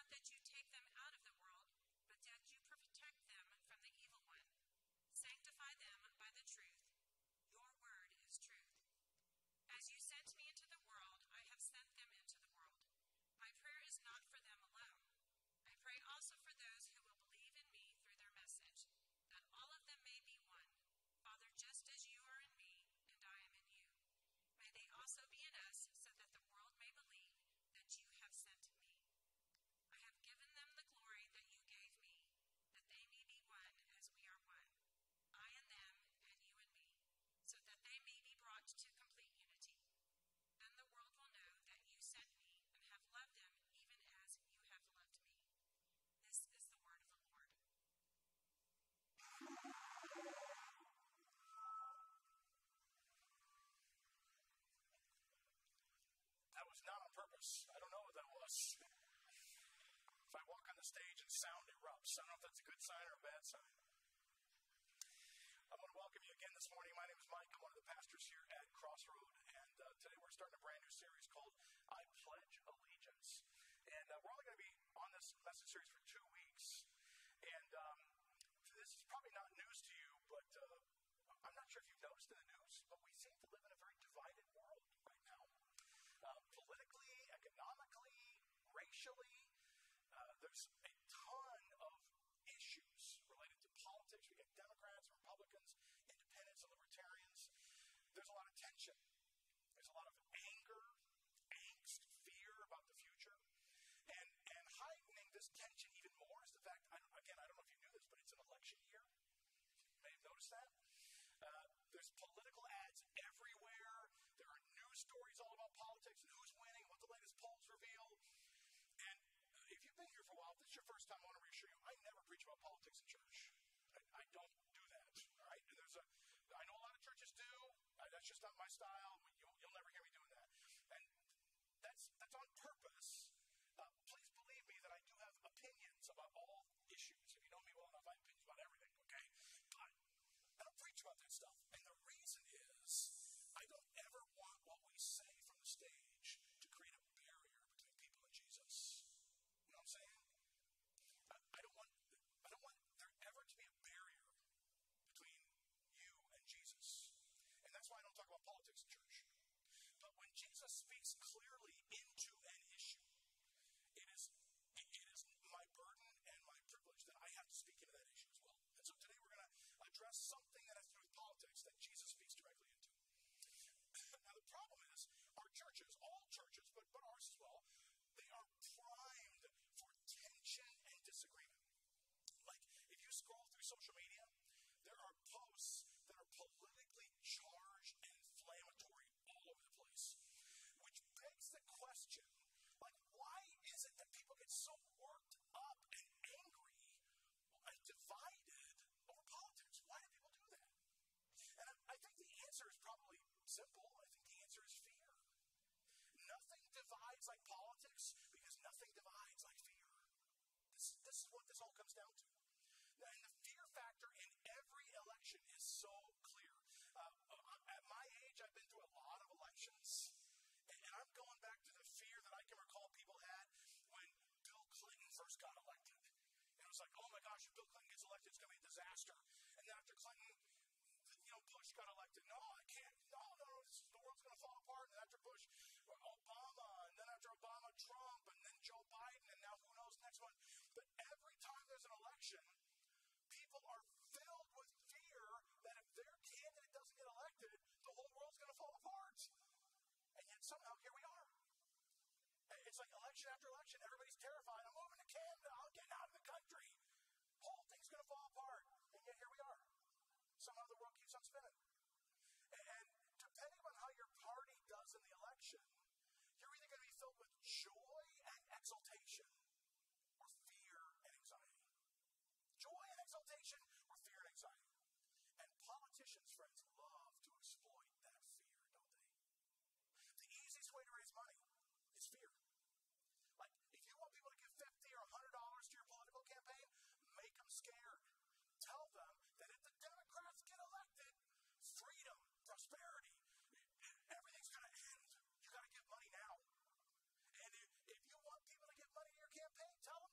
not that you take them out of the world, but that you protect them from the evil one. Sanctify them by the truth. Your word is truth. As you sent me into the world, I have sent them into the world. My prayer is not for them alone. I pray also for those who will believe in me through their message, that all of them may be one. Father, just as you are in me, and I am in you, may they also be in us, so that the world may believe that you have sent me. I have given them the glory that you gave me, that they may be one as we are one, I and them, and you and me, so that they may be brought to complete unity. Then the world will know that you sent me and have loved them even as you have loved me. This is the word of the Lord. That was not on purpose. I don't know what that was. If I walk on the stage and sound erupts, I don't know if that's a good sign or a bad sign. I want to welcome you again this morning. My name is Mike. I'm one of the pastors here at Crossroad, and today we're starting a brand new series called I Pledge Allegiance. And we're only going to be on this message series for 2 weeks. And this is probably not news to you, but I'm not sure if you've noticed in the news, but we seem to live in a very divided world right now. Politically, economically, racially, there's a ton of issues related to politics. We get Democrats, Republicans, independents, and libertarians. There's a lot of tension. There's a lot of anger, angst, fear about the future. And heightening this tension even more is the fact, I don't know if you knew this, but it's an election year. You may have noticed that. There's political ads everywhere. There are news stories all about politics and who's winning, what the latest polls reveal. And if you've been here for a while, if this is your first time, I want to reassure you, I never preach about politics in church. I don't do that, all right? And I know a lot of churches do. That's just not my style. You'll never hear me doing that. And that's on purpose. Please believe me that I do have opinions about all issues. If you know me well enough, I have opinions about everything, okay? But I don't preach about that stuff. And the reason is I don't ever want what we say from the stage to create a barrier between people and Jesus. You know what I'm saying? I don't want there ever to be a barrier between you and Jesus. And that's why I don't talk about politics in church. But when Jesus speaks clearly into an issue, it is my burden and my privilege that I have to speak into that issue as well. And so today we're going to address something that has to do with politics that Jesus speaks directly into. Now the problem is, our churches, all churches, but ours as well, they are primed for tension and disagreement. Like, if you scroll through social media, there are posts that are politically charged and inflammatory all over the place, which begs the question, like, why is it that people get so worked up and angry and divided over politics? Why do people do that? And I think the answer is probably simple. I think the answer is fear. Nothing divides like politics because nothing divides like fear. This is what this all comes down to. Now, and the fear factor in every election is so clear. At my age, I've been through a lot of elections, and I'm going back to the fear that I can recall people had when Bill Clinton first got elected. And it was like, oh my gosh, if Bill Clinton gets elected, it's going to be a disaster. And then after Clinton, Bush got elected. No, I can't. No, the world's going to fall apart. And after Bush, Obama, and then after Obama, Trump, and then Joe Biden, and now who knows next one. But every time there's an election, people are filled with fear that if their candidate doesn't get elected, the whole world's going to fall apart. And yet somehow here we are. It's like election after election. Everybody's terrified. I'm moving to Canada. I'm getting out of the country. Whole thing's going to fall apart. And yet here we are. Somehow the world keeps on spinning. And depending on how your party does in the election, you're either going to be filled with joy and exultation or fear and anxiety. Joy and exultation or fear and anxiety. And politicians, friends, love to exploit that fear, don't they? The easiest way to raise money is fear. Like, if you want people to give $50 or $100 to your political campaign, make them scared. Tell them that if the Democrats get elected, freedom, prosperity, everything's going to end. You got to give money now. And if you want people to give money to your campaign, tell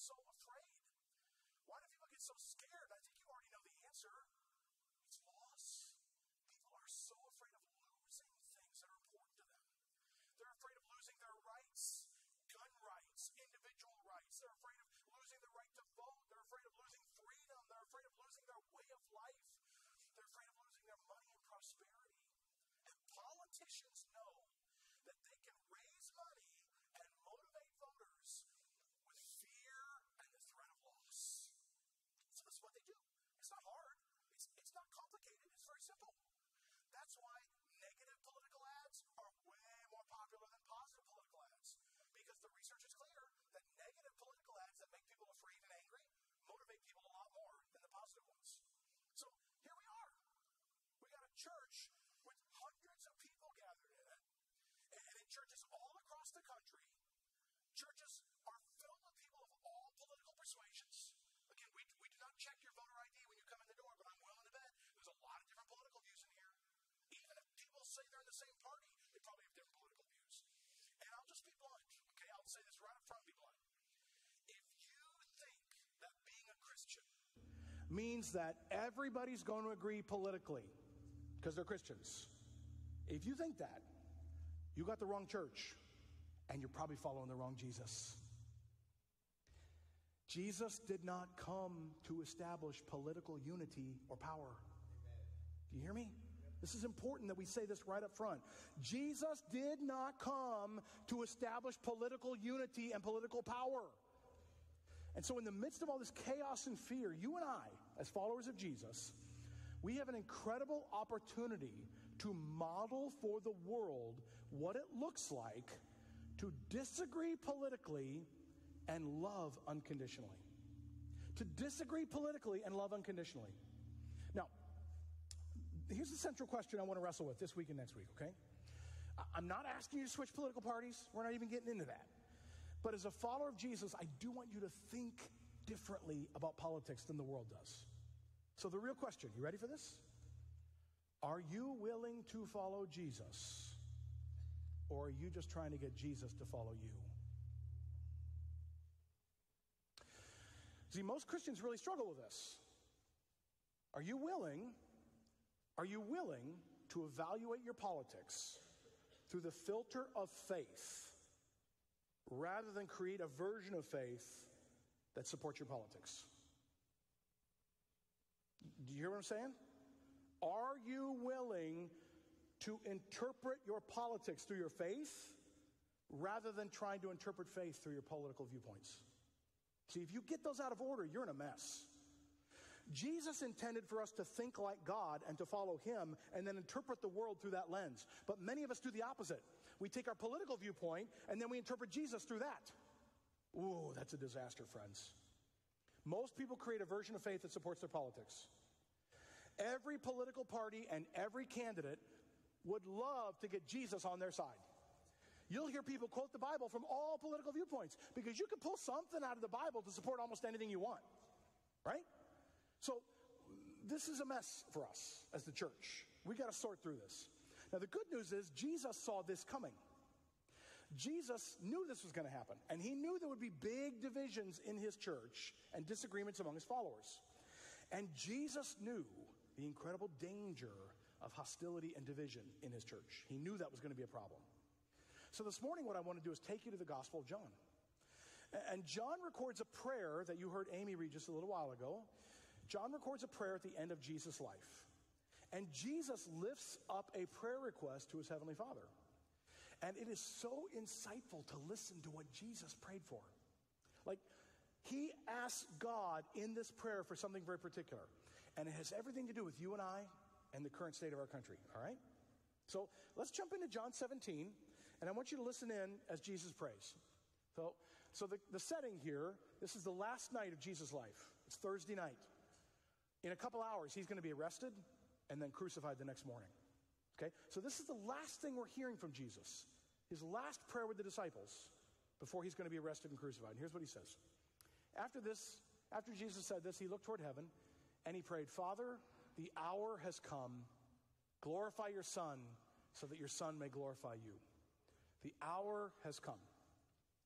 so afraid? Why do people get so scared? I think you already know the answer. It's loss. People are so afraid of losing things that are important to them. They're afraid of losing their rights, gun rights, individual rights. They're afraid of losing the right to vote. They're afraid of losing freedom. They're afraid of losing their way of life. They're afraid of losing their money and prosperity. And politicians know that they can raise money and motivate voters with fear and the threat of loss. So that's what they do. It's not hard. It's not complicated. It's very simple. That's why negative political ads are way more popular than positive political ads. Because the research is clear that negative political ads that make people afraid and angry motivate people a lot more than the positive ones. So here we are. We got a church with hundreds of people gathered in it. And in churches all across the country, churches are filled with people of all political persuasions. Again, we do not check your voter ID when you come in the door, but I'm willing to bet there's a lot of different political views in here. Even if people say they're in the same party, they probably have different political views. And I'll just be blunt, okay? I'll say this right up front, be blunt. If you think that being a Christian means that everybody's going to agree politically because they're Christians, if you think that, you got the wrong church, and you're probably following the wrong Jesus. Jesus did not come to establish political unity or power. Do you hear me? This is important that we say this right up front. Jesus did not come to establish political unity and political power. And so in the midst of all this chaos and fear, you and I, as followers of Jesus, we have an incredible opportunity to model for the world what it looks like to disagree politically and love unconditionally. To disagree politically and love unconditionally. Now, here's the central question I want to wrestle with this week and next week, okay? I'm not asking you to switch political parties. We're not even getting into that. But as a follower of Jesus, I do want you to think differently about politics than the world does. So the real question, you ready for this? Are you willing to follow Jesus? Or are you just trying to get Jesus to follow you? See, most Christians really struggle with this. Are you willing to evaluate your politics through the filter of faith rather than create a version of faith that supports your politics? Do you hear what I'm saying? Are you willing to interpret your politics through your faith rather than trying to interpret faith through your political viewpoints? See, if you get those out of order, you're in a mess. Jesus intended for us to think like God and to follow him and then interpret the world through that lens. But many of us do the opposite. We take our political viewpoint and then we interpret Jesus through that. Ooh, that's a disaster, friends. Most people create a version of faith that supports their politics. Every political party and every candidate would love to get Jesus on their side. You'll hear people quote the Bible from all political viewpoints because you can pull something out of the Bible to support almost anything you want, right? So this is a mess for us as the church. We got to sort through this. Now, the good news is Jesus saw this coming. Jesus knew this was going to happen, and he knew there would be big divisions in his church and disagreements among his followers. And Jesus knew the incredible danger of hostility and division in his church. He knew that was going to be a problem. So this morning what I want to do is take you to the Gospel of John. And John records a prayer that you heard Amy read just a little while ago. John records a prayer at the end of Jesus' life. And Jesus lifts up a prayer request to his Heavenly Father. And it is so insightful to listen to what Jesus prayed for. Like, he asks God in this prayer for something very particular. And it has everything to do with you and I and the current state of our country, all right? So let's jump into John 17, and I want you to listen in as Jesus prays. So the setting here, this is the last night of Jesus' life. It's Thursday night. In a couple hours, he's going to be arrested and then crucified the next morning. Okay? So this is the last thing we're hearing from Jesus. His last prayer with the disciples before he's going to be arrested and crucified. And here's what he says. After Jesus said this, he looked toward heaven and he prayed, Father, the hour has come. Glorify your Son so that your Son may glorify you. The hour has come.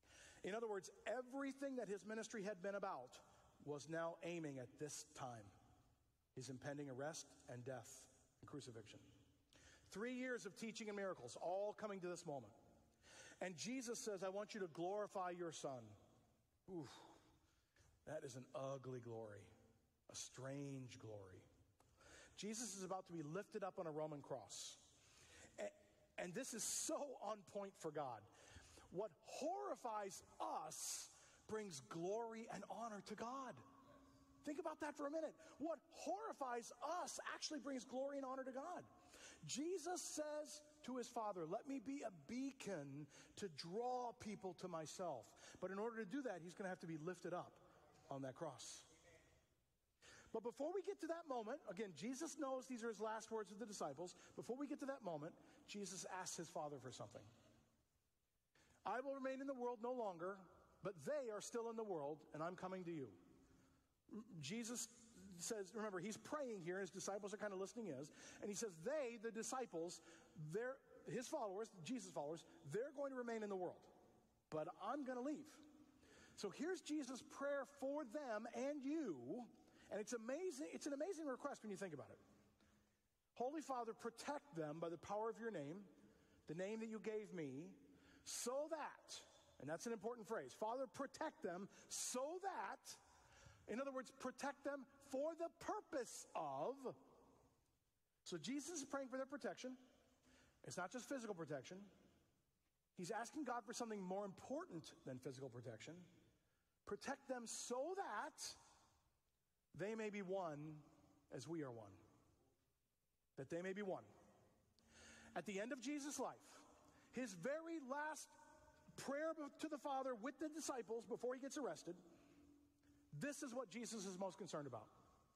In other words, everything that his ministry had been about was now aiming at this time, his impending arrest and death and crucifixion. 3 years of teaching and miracles, all coming to this moment. And Jesus says, I want you to glorify your Son. Oof, that is an ugly glory, a strange glory. Jesus is about to be lifted up on a Roman cross. And this is so on point for God. What horrifies us brings glory and honor to God. Think about that for a minute. What horrifies us actually brings glory and honor to God. Jesus says to his Father, let me be a beacon to draw people to myself. But in order to do that, he's going to have to be lifted up on that cross. But before we get to that moment, again, Jesus knows these are his last words with the disciples. Before we get to that moment, Jesus asks his Father for something. I will remain in the world no longer, but they are still in the world, and I'm coming to you. Jesus says, remember, he's praying here, his disciples are kind of listening in, and he says they, the disciples, his followers, Jesus' followers, they're going to remain in the world, but I'm going to leave. So here's Jesus' prayer for them and you, and it's amazing. It's an amazing request when you think about it. Holy Father, protect them by the power of your name, the name that you gave me, so that, and that's an important phrase, Father, protect them so that, in other words, protect them for the purpose of. So Jesus is praying for their protection. It's not just physical protection. He's asking God for something more important than physical protection. Protect them so that they may be one as we are one. That they may be one. At the end of Jesus' life, his very last prayer to the Father with the disciples before he gets arrested, this is what Jesus is most concerned about.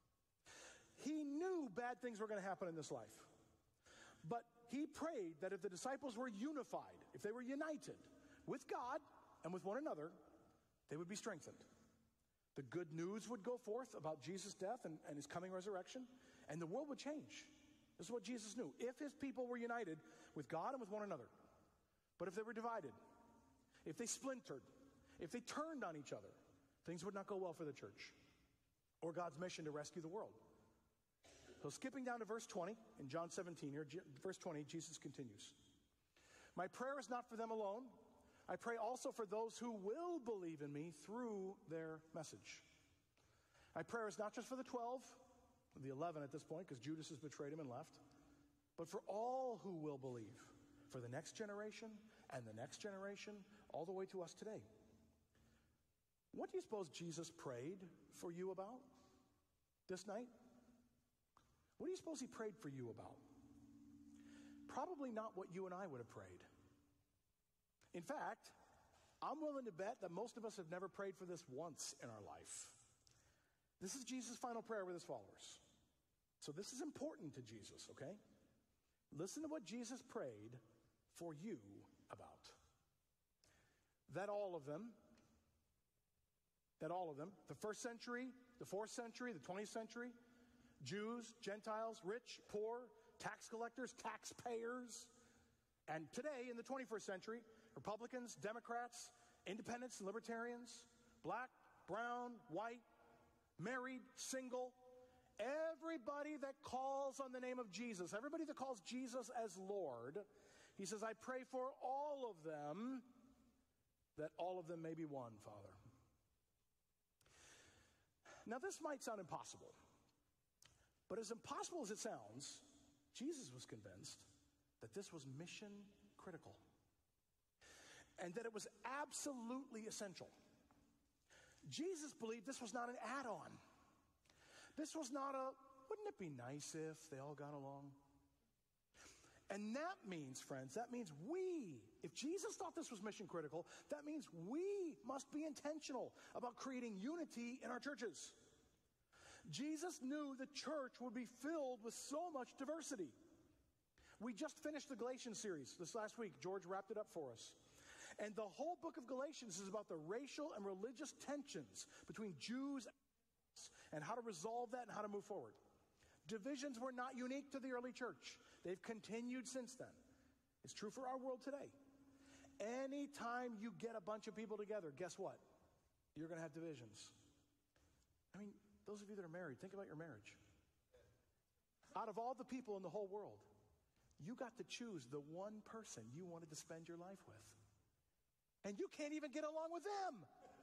He knew bad things were going to happen in this life. But he prayed that if the disciples were unified, if they were united with God and with one another, they would be strengthened. The good news would go forth about Jesus' death and his coming resurrection, and the world would change. This is what Jesus knew. If his people were united with God and with one another, but if they were divided, if they splintered, if they turned on each other, things would not go well for the church or God's mission to rescue the world. So skipping down to verse 20 in John 17 here, verse 20, Jesus continues. My prayer is not for them alone. I pray also for those who will believe in me through their message. My prayer is not just for the 12, the 11 at this point, because Judas has betrayed him and left, but for all who will believe, for the next generation and the next generation, all the way to us today. What do you suppose Jesus prayed for you about this night? What do you suppose he prayed for you about? Probably not what you and I would have prayed. In fact, I'm willing to bet that most of us have never prayed for this once in our life. This is Jesus' final prayer with his followers. So this is important to Jesus, okay? Listen to what Jesus prayed for you about. That all of them, the first century, the 4th century, the 20th century, Jews, Gentiles, rich, poor, tax collectors, taxpayers, and today in the 21st century, Republicans, Democrats, independents, and libertarians, black, brown, white, married, single, everybody that calls on the name of Jesus, everybody that calls Jesus as Lord, he says, I pray for all of them, that all of them may be one, Father. Now this might sound impossible, but as impossible as it sounds, Jesus was convinced that this was mission critical and that it was absolutely essential. Jesus believed this was not an add-on. This was not wouldn't it be nice if they all got along? And that means, friends, if Jesus thought this was mission critical, that means we must be intentional about creating unity in our churches. Jesus knew the church would be filled with so much diversity. We just finished the Galatians series this last week. George wrapped it up for us. And the whole book of Galatians is about the racial and religious tensions between Jews and how to resolve that and how to move forward. Divisions were not unique to the early church. They've continued since then. It's true for our world today. Anytime you get a bunch of people together, guess what? You're going to have divisions. I mean, those of you that are married, think about your marriage. Out of all the people in the whole world, you got to choose the one person you wanted to spend your life with. And you can't even get along with them.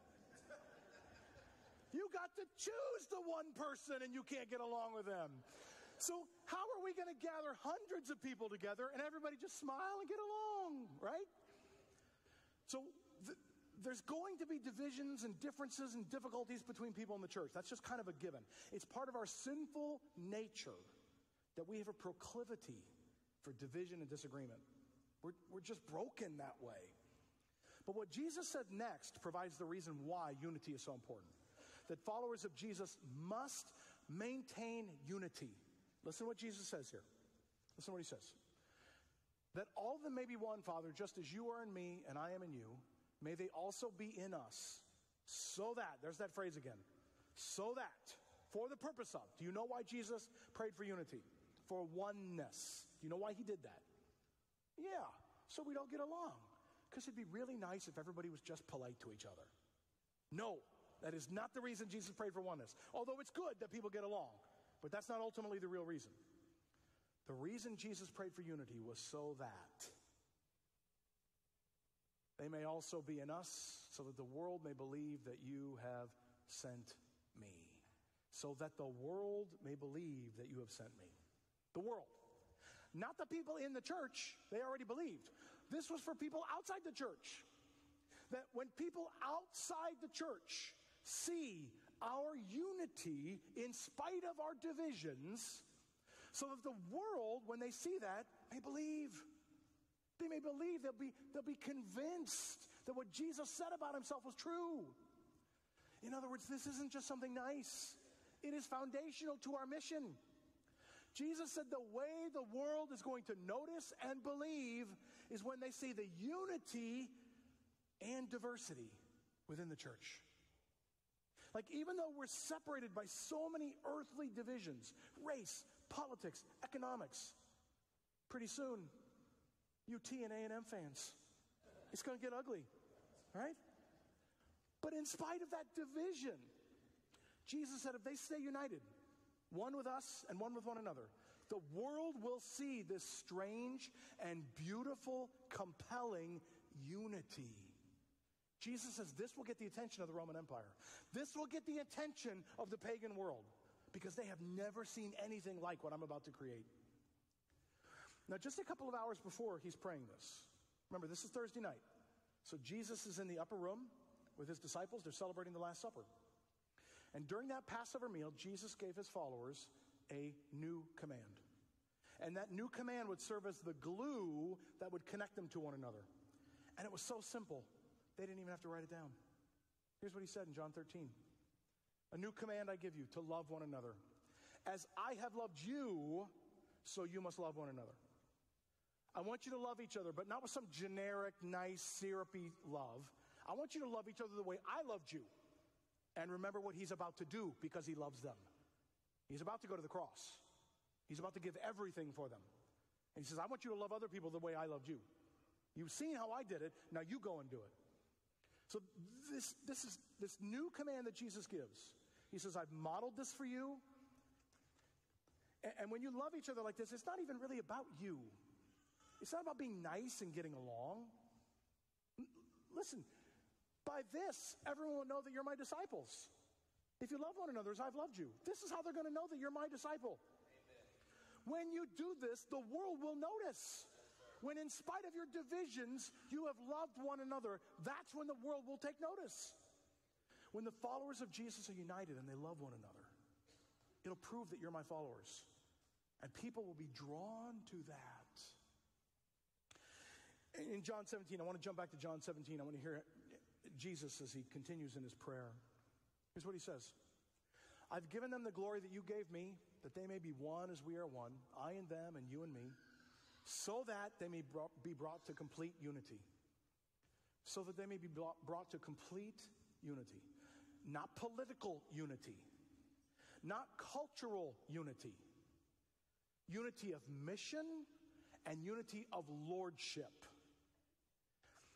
You got to choose the one person and you can't get along with them. So how are we going to gather hundreds of people together and everybody just smile and get along, right? So there's going to be divisions and differences and difficulties between people in the church. That's just kind of a given. It's part of our sinful nature that we have a proclivity for division and disagreement. We're just broken that way. But what Jesus said next provides the reason why unity is so important. That followers of Jesus must maintain unity. Listen to what Jesus says here. Listen to what he says. That all of them may be one, Father, just as you are in me and I am in you, may they also be in us. So that, there's that phrase again. So that, for the purpose of. Do you know why Jesus prayed for unity? For oneness. Do you know why he did that? Yeah, so we'd all get along. Because it'd be really nice if everybody was just polite to each other. No. That is not the reason Jesus prayed for oneness. Although it's good that people get along. But that's not ultimately the real reason. The reason Jesus prayed for unity was so that they may also be in us, so that the world may believe that you have sent me. So that the world may believe that you have sent me. The world. Not the people in the church. They already believed. This was for people outside the church. That when people outside the church see our unity in spite of our divisions, so that the world, when they see that, may believe. They may believe, they'll be convinced that what Jesus said about himself was true. In other words, this isn't just something nice. It is foundational to our mission. Jesus said the way the world is going to notice and believe is when they see the unity and diversity within the church. Like, even though we're separated by so many earthly divisions, race, politics, economics, pretty soon, UT and A&M fans, it's going to get ugly, right? But in spite of that division, Jesus said if they stay united, one with us and one with one another, the world will see this strange and beautiful, compelling unity. Jesus says this will get the attention of the Roman Empire. This will get the attention of the pagan world because they have never seen anything like what I'm about to create. Now, just a couple of hours before he's praying this, remember, this is Thursday night. So Jesus is in the upper room with his disciples. They're celebrating the Last Supper. And during that Passover meal, Jesus gave his followers a new command. And that new command would serve as the glue that would connect them to one another. And it was so simple. They didn't even have to write it down. Here's what he said in John 13. A new command I give you, to love one another. As I have loved you, so you must love one another. I want you to love each other, but not with some generic, nice, syrupy love. I want you to love each other the way I loved you. And remember what he's about to do because he loves them. He's about to go to the cross. He's about to give everything for them. And he says, I want you to love other people the way I loved you. You've seen how I did it, now you go and do it. So this is this new command that Jesus gives. He says, I've modeled this for you. And when you love each other like this, it's not even really about you. It's not about being nice and getting along. Listen, by this, everyone will know that you're my disciples. If you love one another as I've loved you. This is how they're going to know that you're my disciple. Amen. When you do this, the world will notice. When in spite of your divisions, you have loved one another, that's when the world will take notice. When the followers of Jesus are united and they love one another, it'll prove that you're my followers. And people will be drawn to that. In John 17, I want to jump back to John 17. I want to hear Jesus as he continues in his prayer. Here's what he says. I've given them the glory that you gave me, that they may be one as we are one, I and them and you and me, so that they may be brought to complete unity. So that they may be brought to complete unity. Not political unity. Not cultural unity. Unity of mission and unity of lordship.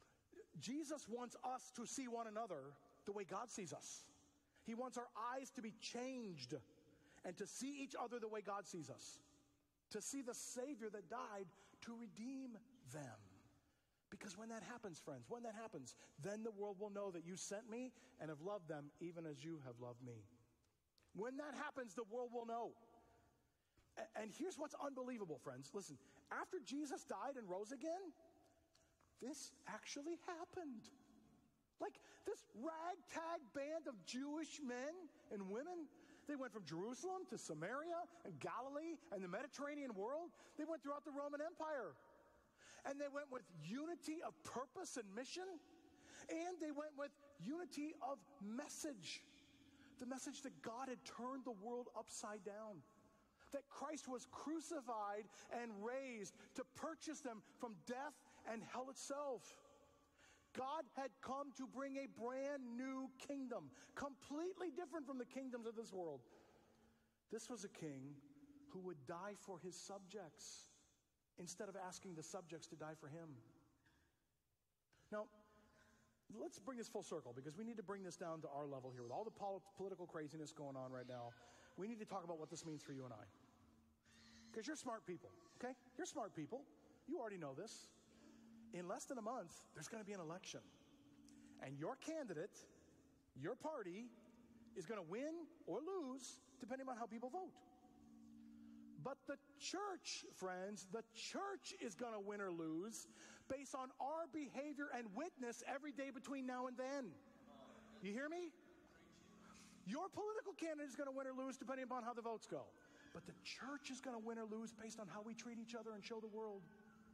Jesus wants us to see one another the way God sees us. He wants our eyes to be changed and to see each other the way God sees us. To see the Savior that died to redeem them. Because when that happens, friends, when that happens, then the world will know that you sent me and have loved them even as you have loved me. When that happens, the world will know. And here's what's unbelievable, friends. Listen, after Jesus died and rose again, this actually happened. Like this ragtag band of Jewish men and women, they went from Jerusalem to Samaria and Galilee and the Mediterranean world. They went throughout the Roman Empire. And they went with unity of purpose and mission. And they went with unity of message. The message that God had turned the world upside down. That Christ was crucified and raised to purchase them from death and hell itself. God had come to bring a brand new kingdom, completely different from the kingdoms of this world. This was a king who would die for his subjects instead of asking the subjects to die for him. Now, let's bring this full circle because we need to bring this down to our level here. With all the political craziness going on right now, we need to talk about what this means for you and I. Because you're smart people, okay? You're smart people. You already know this. In less than a month, there's going to be an election. And your candidate, your party, is going to win or lose depending on how people vote. But the church, friends, the church is going to win or lose based on our behavior and witness every day between now and then. You hear me? Your political candidate is going to win or lose depending upon how the votes go. But the church is going to win or lose based on how we treat each other and show the world.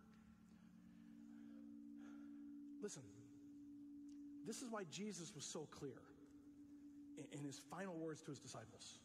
Listen, this is why Jesus was so clear in his final words to his disciples.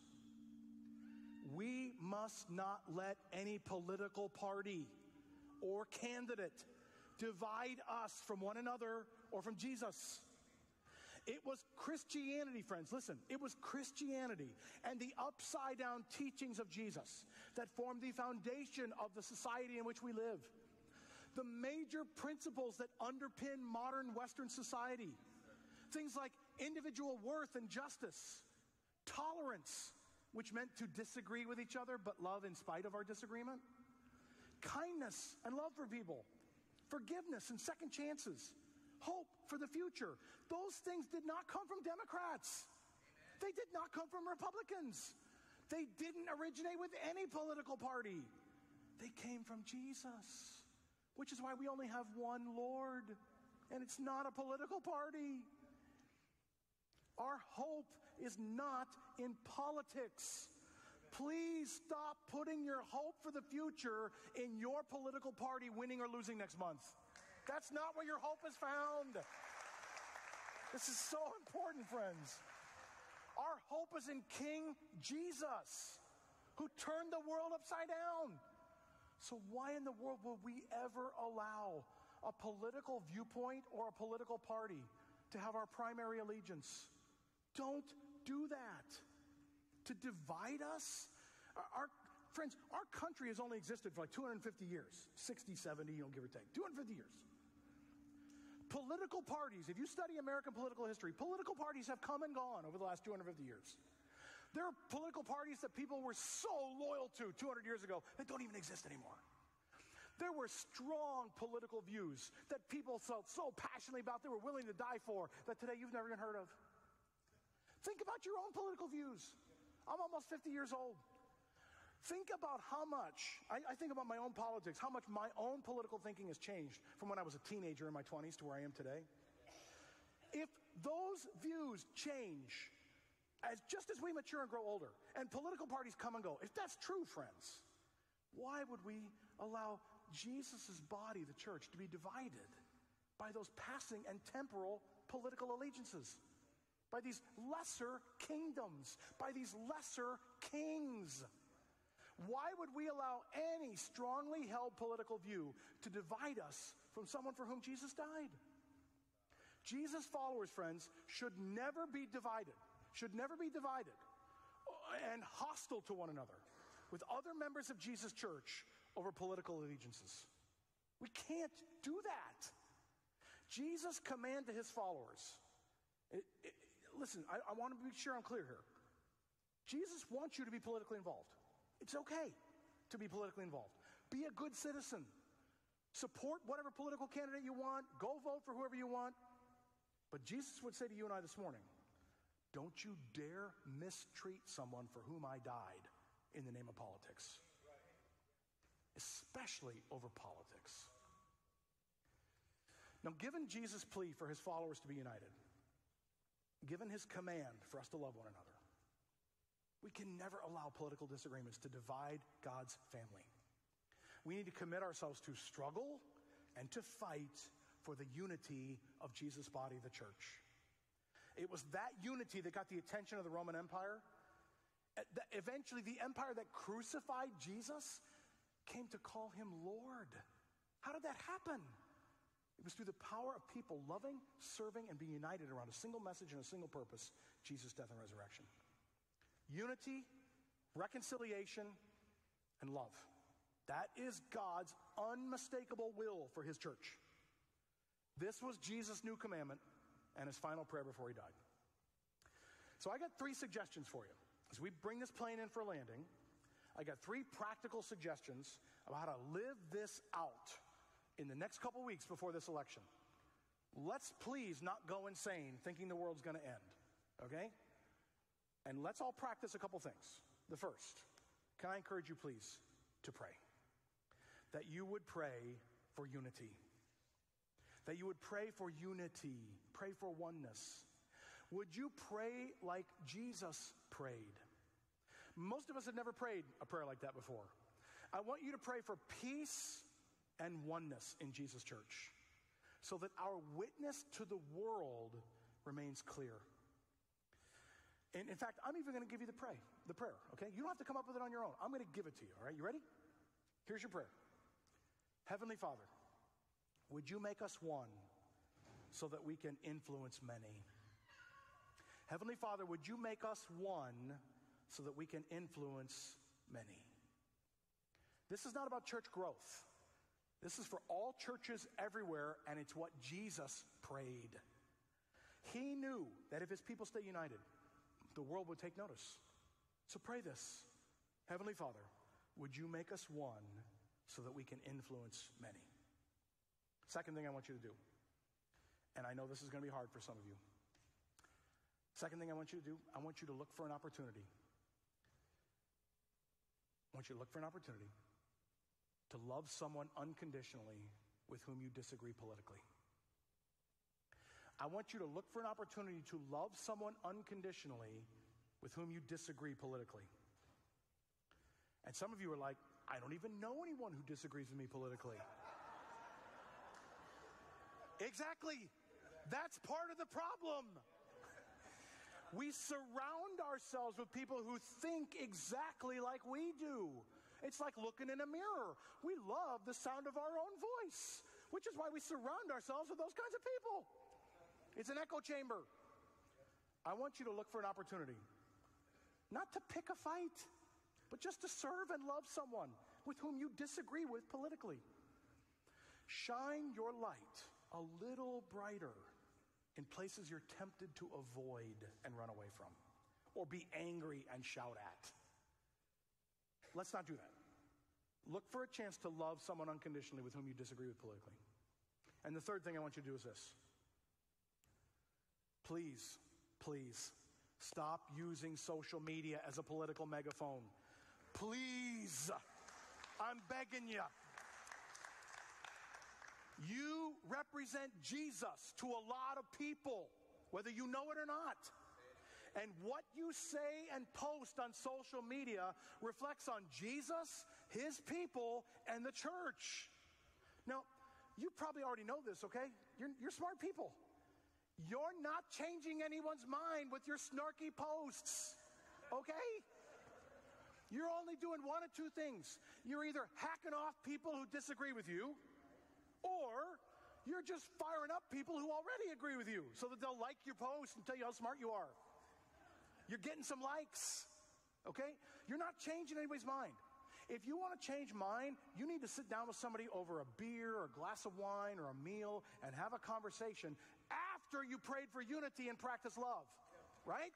We must not let any political party or candidate divide us from one another or from Jesus. It was Christianity, friends. Listen, it was Christianity and the upside down teachings of Jesus that formed the foundation of the society in which we live. The major principles that underpin modern Western society. Things like individual worth and justice, tolerance, which meant to disagree with each other but love in spite of our disagreement, kindness and love for people, forgiveness and second chances, hope for the future. Those things did not come from Democrats. They did not come from Republicans. They didn't originate with any political party. They came from Jesus, which is why we only have one Lord, and it's not a political party. Our hope is not in politics. Please stop putting your hope for the future in your political party winning or losing next month. That's not where your hope is found. This is so important, friends. Our hope is in King Jesus, who turned the world upside down. So why in the world would we ever allow a political viewpoint or a political party to have our primary allegiance? Don't do that. To divide us? Friends, our country has only existed for like 250 years. 60, 70, give or take. 250 years. Political parties, if you study American political history, political parties have come and gone over the last 250 years. There are political parties that people were so loyal to 200 years ago that don't even exist anymore. There were strong political views that people felt so passionately about they were willing to die for that today you've never even heard of. Think about your own political views. I'm almost 50 years old. Think about how much, I think about my own politics, how much my own political thinking has changed from when I was a teenager in my 20s to where I am today. If those views change just as we mature and grow older, and political parties come and go, if that's true, friends, why would we allow Jesus' body, the church, to be divided by those passing and temporal political allegiances? By these lesser kingdoms, by these lesser kings. Why would we allow any strongly held political view to divide us from someone for whom Jesus died? Jesus' followers, friends, should never be divided and hostile to one another with other members of Jesus' church over political allegiances. We can't do that. Jesus' command to his followers, listen, I want to be sure I'm clear here. Jesus wants you to be politically involved. It's okay to be politically involved. Be a good citizen. Support whatever political candidate you want. Go vote for whoever you want. But Jesus would say to you and I this morning, don't you dare mistreat someone for whom I died in the name of politics. Especially over politics. Now, given Jesus' plea for his followers to be united, given his command for us to love one another, we can never allow political disagreements to divide God's family. We need to commit ourselves to struggle and to fight for the unity of Jesus' body, the church. It was that unity that got the attention of the Roman Empire. Eventually, the empire that crucified Jesus came to call him Lord. How did that happen? It was through the power of people loving, serving, and being united around a single message and a single purpose, Jesus' death and resurrection. Unity, reconciliation, and love. That is God's unmistakable will for his church. This was Jesus' new commandment and his final prayer before he died. So I got 3 suggestions for you. As we bring this plane in for landing, I got 3 practical suggestions about how to live this out in the next couple weeks before this election. Let's please not go insane thinking the world's going to end, okay? And let's all practice a couple things. The first, can I encourage you please to pray? That you would pray for unity. That you would pray for unity. Pray for oneness. Would you pray like Jesus prayed? Most of us have never prayed a prayer like that before. I want you to pray for peace and oneness in Jesus' church so that our witness to the world remains clear. And in fact, I'm even going to give you the prayer, okay? You don't have to come up with it on your own. I'm going to give it to you, all right? You ready? Here's your prayer. Heavenly Father, would you make us one so that we can influence many? Heavenly Father, would you make us one so that we can influence many? This is not about church growth. This is for all churches everywhere, and it's what Jesus prayed. He knew that if his people stay united, the world would take notice. So pray this. Heavenly Father, would you make us one so that we can influence many? Second thing I want you to do, and I know this is going to be hard for some of you. Second thing I want you to do, I want you to look for an opportunity. I want you to look for an opportunity to love someone unconditionally with whom you disagree politically. I want you to look for an opportunity to love someone unconditionally with whom you disagree politically. And some of you are like, I don't even know anyone who disagrees with me politically. Exactly. That's part of the problem. We surround ourselves with people who think exactly like we do. It's like looking in a mirror. We love the sound of our own voice, which is why we surround ourselves with those kinds of people. It's an echo chamber. I want you to look for an opportunity, not to pick a fight, but just to serve and love someone with whom you disagree with politically. Shine your light a little brighter in places you're tempted to avoid and run away from, or be angry and shout at. Let's not do that. Look for a chance to love someone unconditionally with whom you disagree with politically. And the third thing I want you to do is this. Please, please, stop using social media as a political megaphone. Please, I'm begging you. You represent Jesus to a lot of people, whether you know it or not. And what you say and post on social media reflects on Jesus, his people, and the church. Now, you probably already know this, okay? You're smart people. You're not changing anyone's mind with your snarky posts, okay? You're only doing one of two things. You're either hacking off people who disagree with you, or you're just firing up people who already agree with you so that they'll like your post and tell you how smart you are. You're getting some likes, okay? You're not changing anybody's mind. if you want to change mine, you need to sit down with somebody over a beer or a glass of wine or a meal and have a conversation after you prayed for unity and practice love, right?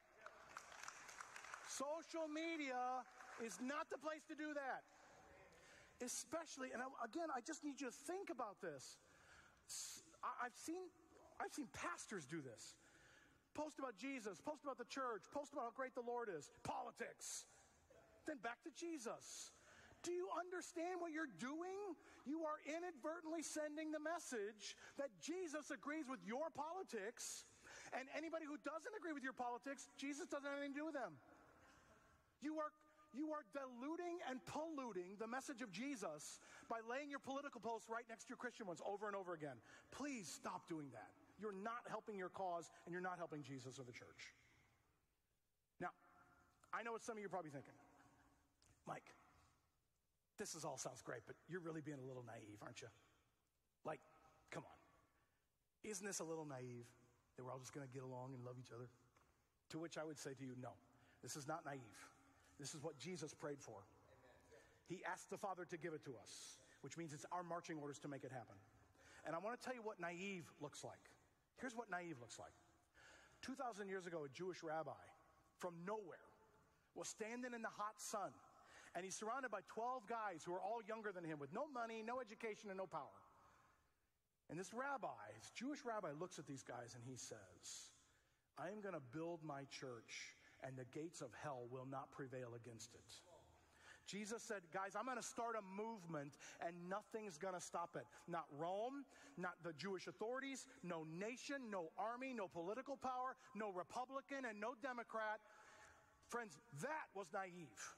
Social media is not the place to do that. Especially, and again, I just need you to think about this. I've seen pastors do this. Post about Jesus, post about the church, post about how great the Lord is. Politics. Then back to Jesus. Do you understand what you're doing? You are inadvertently sending the message that Jesus agrees with your politics, and anybody who doesn't agree with your politics, Jesus doesn't have anything to do with them. You are diluting and polluting the message of Jesus by laying your political posts right next to your Christian ones over and over again. Please stop doing that. You're not helping your cause, and you're not helping Jesus or the church. Now, I know what some of you are probably thinking. Mike, this all sounds great, but you're really being a little naive, aren't you? Like, come on. Isn't this a little naive that we're all just going to get along and love each other? To which I would say to you, no, this is not naive. This is what Jesus prayed for. He asked the Father to give it to us, which means it's our marching orders to make it happen. And I want to tell you what naive looks like. Here's what naive looks like. 2,000 years ago, a Jewish rabbi from nowhere was standing in the hot sun, and he's surrounded by 12 guys who are all younger than him with no money, no education, and no power. And this Jewish rabbi, looks at these guys and he says, I am going to build my church, and the gates of hell will not prevail against it. Jesus said, guys, I'm going to start a movement, and nothing's going to stop it. Not Rome, not the Jewish authorities, no nation, no army, no political power, no Republican, and no Democrat. Friends, that was naive.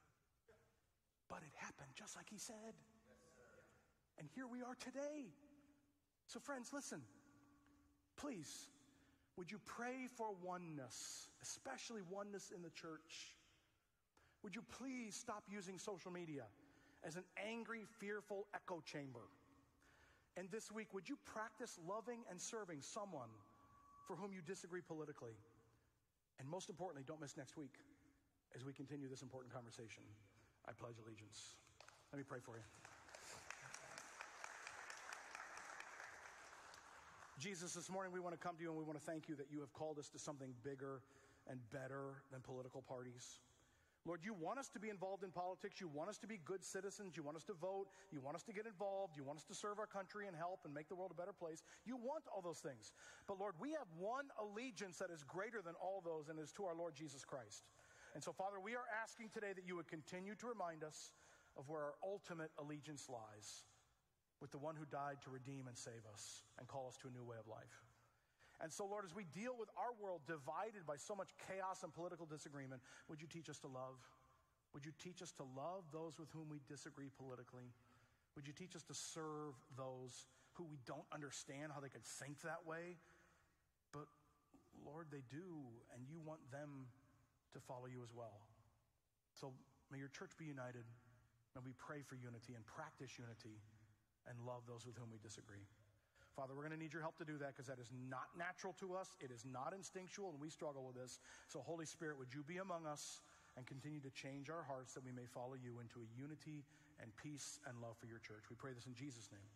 But it happened just like he said. And here we are today. So friends, listen. Please, would you pray for oneness, especially oneness in the church? Would you please stop using social media as an angry, fearful echo chamber? And this week, would you practice loving and serving someone for whom you disagree politically? And most importantly, don't miss next week as we continue this important conversation. I pledge allegiance. Let me pray for you. Jesus, this morning we want to come to you and we want to thank you that you have called us to something bigger and better than political parties. Lord, you want us to be involved in politics. You want us to be good citizens. You want us to vote. You want us to get involved. You want us to serve our country and help and make the world a better place. You want all those things. But Lord, we have one allegiance that is greater than all those, and it is to our Lord Jesus Christ. And so, Father, we are asking today that you would continue to remind us of where our ultimate allegiance lies, with the one who died to redeem and save us and call us to a new way of life. And so, Lord, as we deal with our world divided by so much chaos and political disagreement, would you teach us to love? Would you teach us to love those with whom we disagree politically? Would you teach us to serve those who we don't understand how they could think that way? But, Lord, they do, and you want them to follow you as well. So may your church be united, and we pray for unity and practice unity and love those with whom we disagree. Father, we're going to need your help to do that because that is not natural to us. It is not instinctual, and we struggle with this. So, Holy Spirit, would you be among us and continue to change our hearts that we may follow you into a unity and peace and love for your church. We pray this in Jesus' name.